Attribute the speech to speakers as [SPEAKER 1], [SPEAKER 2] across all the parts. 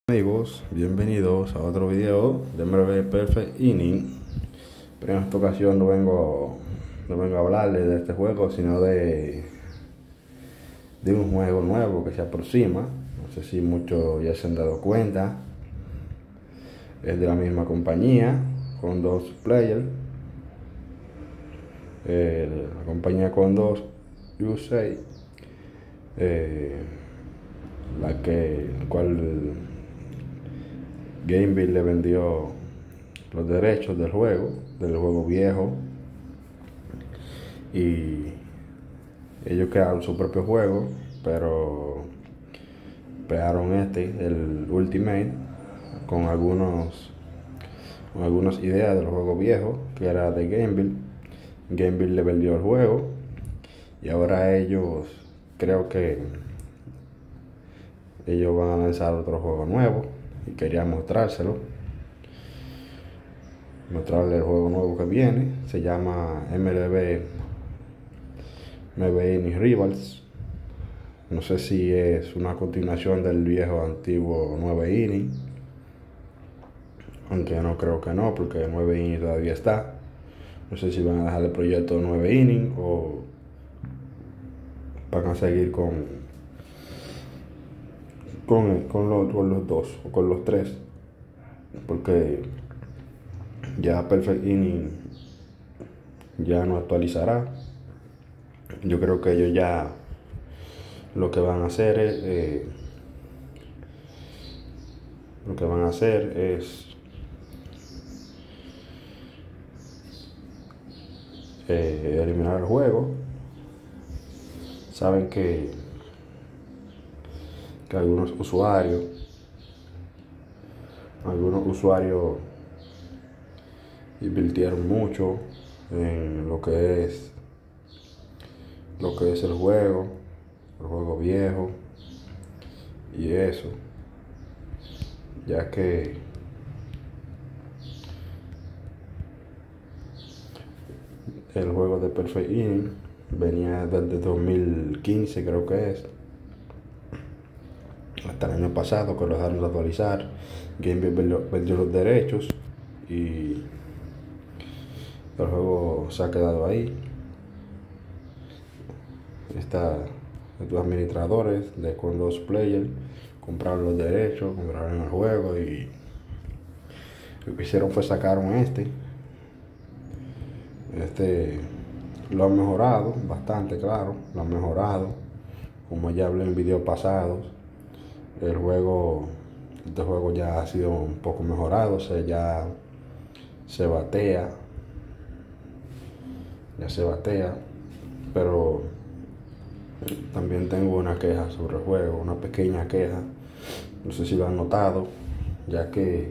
[SPEAKER 1] Amigos, bienvenidos a otro video de MLB Perfect Inning. Pero en esta ocasión no vengo a hablarles de este juego, sino de un juego nuevo que se aproxima. No sé si muchos ya se han dado cuenta. Es de la misma compañía, con dos players. La compañía con dos USA, el cual Gameville le vendió los derechos del juego viejo, y ellos crearon su propio juego, pero crearon el Ultimate, con algunas ideas del juego viejo que era de Gameville. Gameville le vendió el juego y ahora creo que ellos van a lanzar otro juego nuevo y quería mostrarle el juego nuevo que viene. Se llama MLB 9 Inning Rivals. No sé si es una continuación del viejo antiguo 9 Inning, aunque no creo que no, porque 9 Inning todavía está. No sé si van a dejar el proyecto 9 Inning o van a seguir con los dos o con los tres, porque ya Perfect Inning ya no actualizará. Yo creo que ellos ya lo que van a hacer es eliminar el juego. Saben que algunos usuarios invirtieron mucho en lo que es el juego viejo y eso, ya que el juego de Perfect Inning venía desde 2015, creo que es, hasta el año pasado, que lo dejaron de actualizar. Gameville vendió los derechos y el juego se ha quedado ahí. Estos administradores con dos players compraron los derechos, compraron el juego, y lo que hicieron fue sacaron lo han mejorado bastante, claro, lo han mejorado. Como ya hablé en videos pasados, este juego ya ha sido un poco mejorado. O sea, ya se batea, pero también tengo una queja sobre el juego, una pequeña queja. No sé si lo han notado, ya que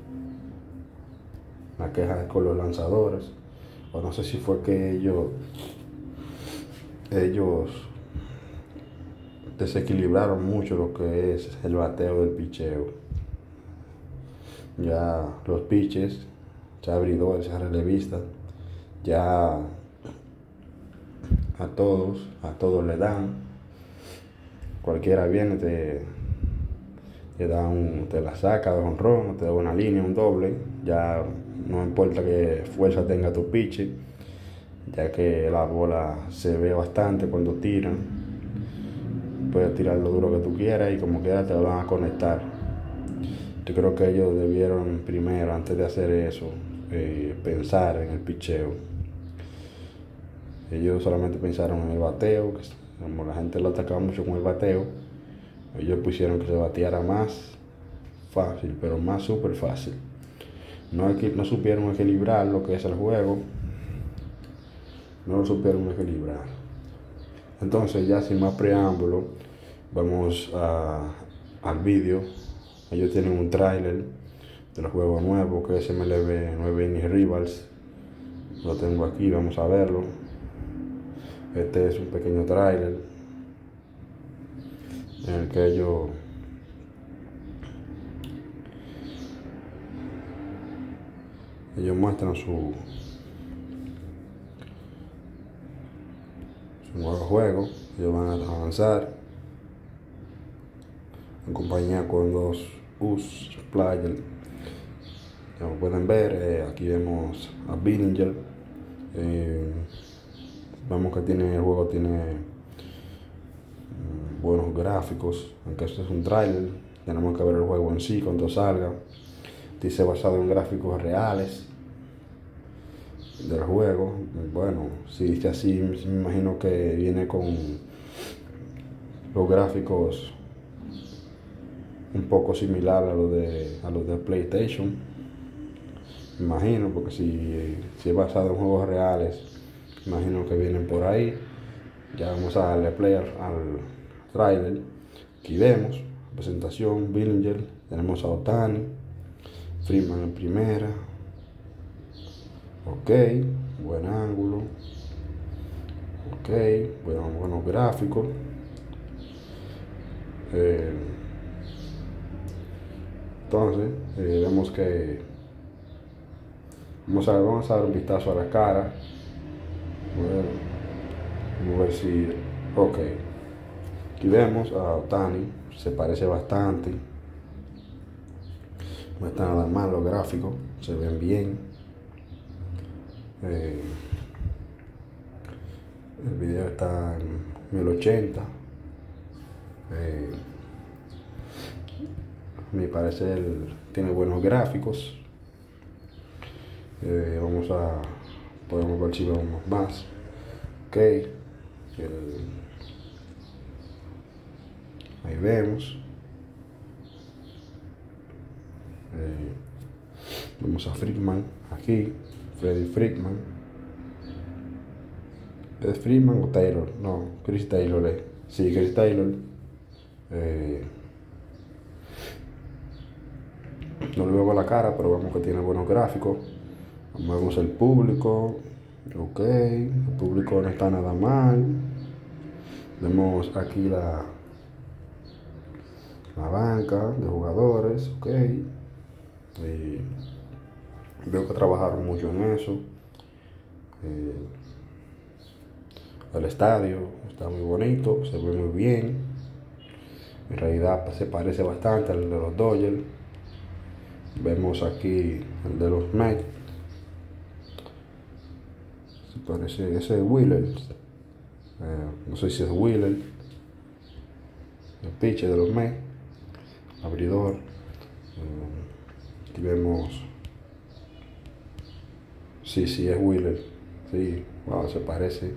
[SPEAKER 1] la queja es con los lanzadores, o no sé si fue que ellos desequilibraron mucho lo que es el bateo del picheo. Ya los pitches, ya abridores, ya relevistas, ya a todos le dan. Cualquiera viene, te la saca de jonrón, te da una línea, un doble. Ya no importa qué fuerza tenga tu pitch, ya que la bola se ve bastante cuando tiran. Puedes tirar lo duro que tú quieras y como quiera te lo van a conectar. Yo creo que ellos debieron primero, antes de hacer eso, pensar en el picheo. Ellos solamente pensaron en el bateo, que como la gente lo atacaba mucho con el bateo, ellos pusieron que se bateara más fácil, pero más súper fácil. No supieron equilibrar lo que es el juego. No lo supieron equilibrar. Entonces, ya sin más preámbulo, vamos al vídeo. Ellos tienen un tráiler del juego nuevo, que es MLB 9 Inning Rivals. Lo tengo aquí, vamos a verlo. Este es un pequeño tráiler en el que ellos muestran su nuevo juego. Ellos van a avanzar en compañía con dos US Player. Como pueden ver, aquí vemos a Billinger. Vemos que el juego tiene buenos gráficos, aunque esto es un trailer. Tenemos que ver el juego en sí cuando salga. Dice basado en gráficos reales del juego. Bueno, si dice así, me imagino que viene con los gráficos un poco similar a los de PlayStation. Me imagino, porque si es basado en juegos reales, imagino que vienen por ahí. Ya vamos a darle play al trailer. Aquí vemos presentación, Billinger, tenemos a Ohtani, Freeman en primera. Ok, buen ángulo. Ok, buenos gráficos. Entonces, vemos que vamos a dar un vistazo a la cara. Vamos a ver si... Ok, aquí vemos a Ohtani, se parece bastante. No está nada mal, los gráficos se ven bien. El video está en 1080. A mi parecer tiene buenos gráficos. Podemos ver si vemos más. Ok, ahí vemos. Vemos a Freeman aquí, Freddie Freeman. ¿Es Freeman o Taylor? No, Chris Taylor. Sí, Chris Taylor. No le veo la cara, pero vemos que tiene buenos gráficos. Vemos el público. Ok, el público no está nada mal. Vemos aquí la banca de jugadores. Ok. Veo que trabajaron mucho en eso. El estadio está muy bonito, se ve muy bien. En realidad se parece bastante al de los Dodgers. Vemos aquí el de los Mets. Se parece, ese es Wheeler. No sé si es Wheeler. El pitcher de los Mets. Abridor. Aquí vemos. Sí, es Wheeler. Sí, wow, se parece.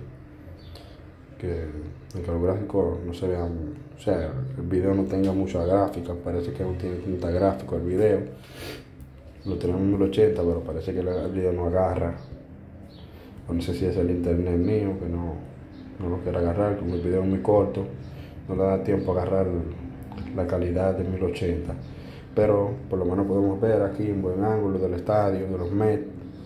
[SPEAKER 1] Que los gráficos no se vean, o sea, el video no tenga mucha gráfica, parece que no tiene tanta gráfica el video. Lo tenemos en 1080, pero parece que el video no agarra. O no sé si es el internet mío que no lo quiere agarrar, como el video es muy corto, no le da tiempo a agarrar la calidad de 1080. Pero por lo menos podemos ver aquí un buen ángulo del estadio, de los Mets.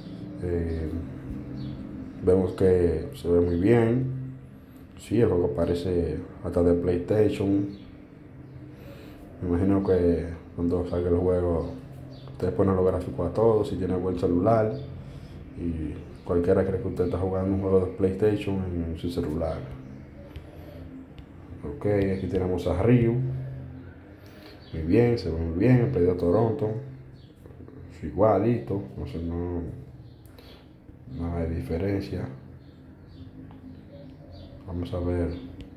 [SPEAKER 1] Vemos que se ve muy bien. Sí, el juego parece hasta de PlayStation. Me imagino que cuando salga el juego, ustedes ponen los gráficos a todos, si tiene buen celular. Y cualquiera cree que usted está jugando un juego de PlayStation en su celular. Ok, aquí tenemos a Ryu. Muy bien, se ve muy bien. El pedido de Toronto. Igualito, no sé, no hay diferencia. Vamos a ver.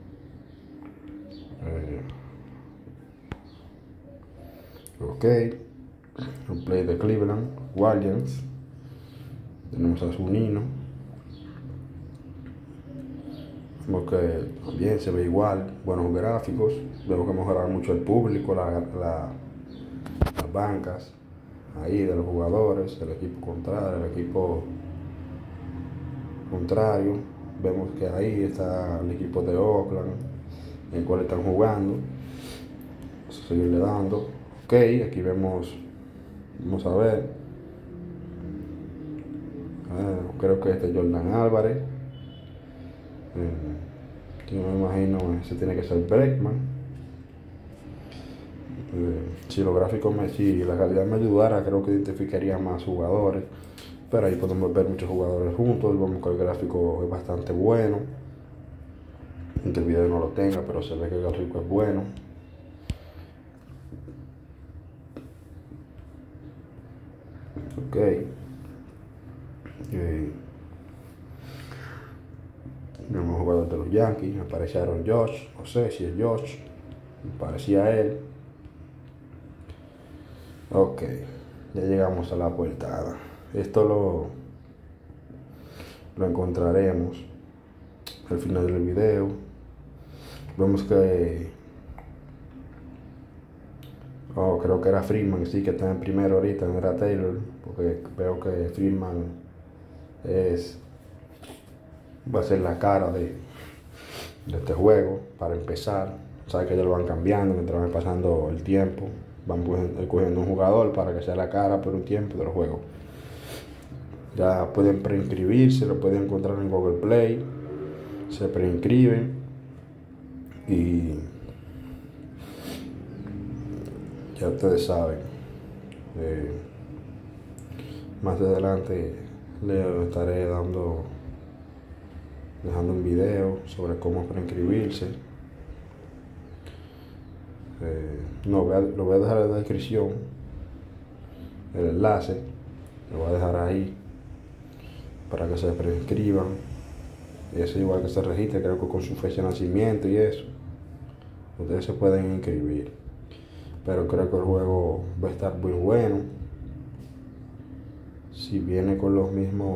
[SPEAKER 1] Ok. El play de Cleveland Guardians. Tenemos a Zunino. Vemos que también se ve igual. Buenos gráficos. Vemos que mejorar mucho el público, las bancas. Ahí de los jugadores, el equipo contrario. Vemos que ahí está el equipo de Oakland, en el cual están jugando. Vamos a seguirle dando. Ok, aquí vamos a ver. Creo que este es Jordan Álvarez. Yo me imagino ese tiene que ser Bregman. Si los gráficos si la calidad me ayudara, creo que identificaría más jugadores. Pero ahí podemos ver muchos jugadores juntos. Vemos que el gráfico es bastante bueno. Aunque el video no lo tenga, pero se ve que el gráfico es bueno. Ok. Mismo jugador de los Yankees, me parecía Aaron Josh, no sé si es Josh, me parecía a él. Ok, ya llegamos a la portada. Esto lo encontraremos al final del video. Vemos que creo que era Freeman, sí, que está en primero ahorita, no era Taylor, porque veo que Freeman va a ser la cara de este juego para empezar. Sabes que ellos lo van cambiando mientras van pasando el tiempo, van cogiendo un jugador para que sea la cara por un tiempo del juego. Ya pueden preinscribirse, lo pueden encontrar en Google Play, se preinscriben y ya ustedes saben. Más adelante les estaré dejando un video sobre cómo preinscribirse. Lo voy a dejar en la descripción, el enlace, lo voy a dejar ahí para que se preinscriban. Y eso igual que se registre, creo que con su fecha de nacimiento y eso, ustedes se pueden inscribir. Pero creo que el juego va a estar muy bueno. Si viene con la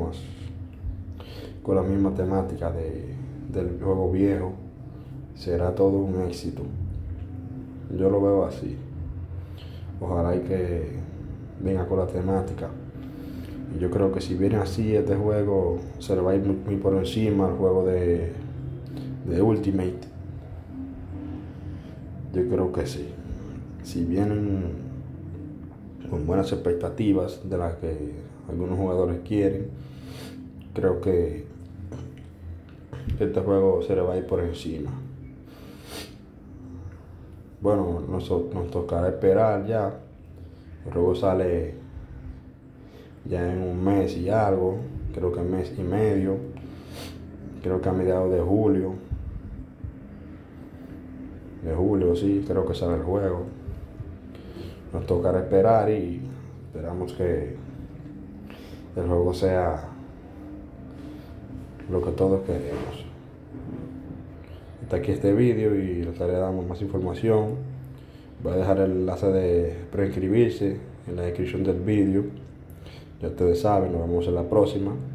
[SPEAKER 1] misma temática del juego viejo, será todo un éxito. Yo lo veo así. Ojalá y que venga con la temática. Y yo creo que si viene así, este juego se le va a ir muy por encima al juego de Ultimate. Yo creo que sí. Si vienen con buenas expectativas de las que algunos jugadores quieren, creo que este juego se le va a ir por encima. Bueno, nos tocará esperar ya. El juego sale ya en un mes y algo, creo que mes y medio, creo que a mediados de julio, sí, creo que sale el juego. Nos tocará esperar y esperamos que el juego sea lo que todos queremos. Hasta aquí este vídeo y les estaré dando más información. Voy a dejar el enlace de preinscribirse en la descripción del vídeo. Ya ustedes saben, nos vemos en la próxima.